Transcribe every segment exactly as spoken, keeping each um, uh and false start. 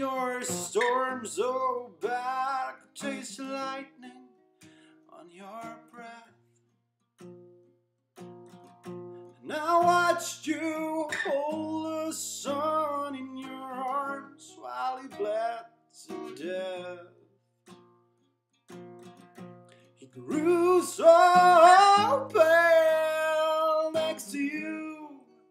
your storms so bad, I could taste the lightning on your breath. And I watched you hold the sun in your arms while he bled to death. He grew so pale next to you.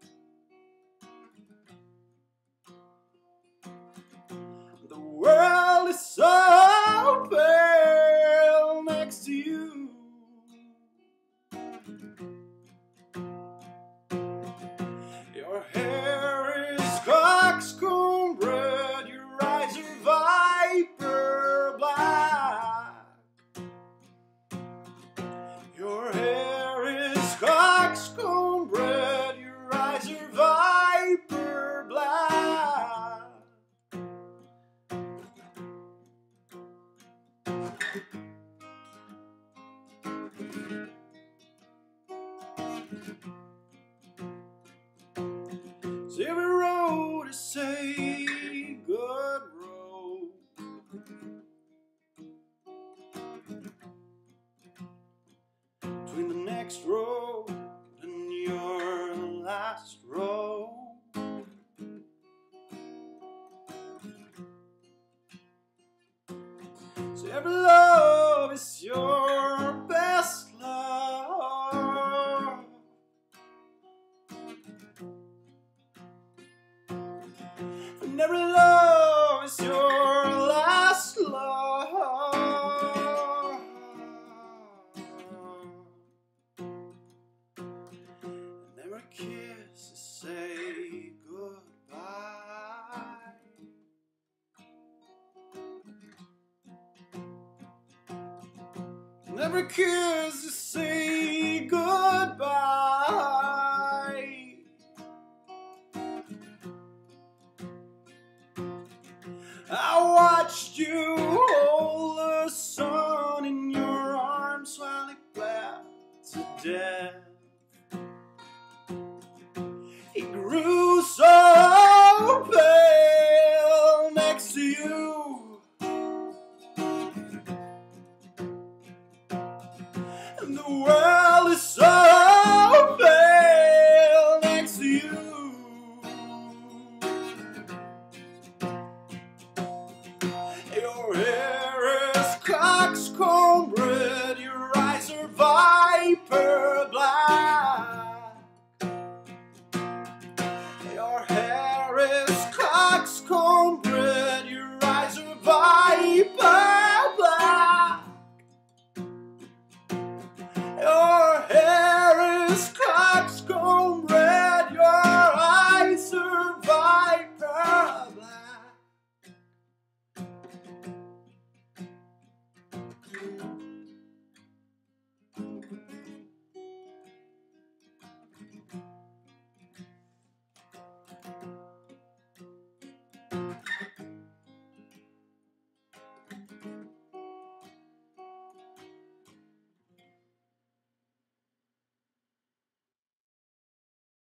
The world is so pale next to you. Your hair is coxcomb red, your eyes are viper black. Your hair is coxcomb red, your eyes are viper black. So every road is a good road. Between the next road and your last road, so every love is your best love. And every love is your last love. And every kiss is say goodbye. And every kiss is say goodbye. I watched you hold the sun in your arms while it bled to death. He grew so pale next to you. And the world is so pale next to you. Your hair is coxcomb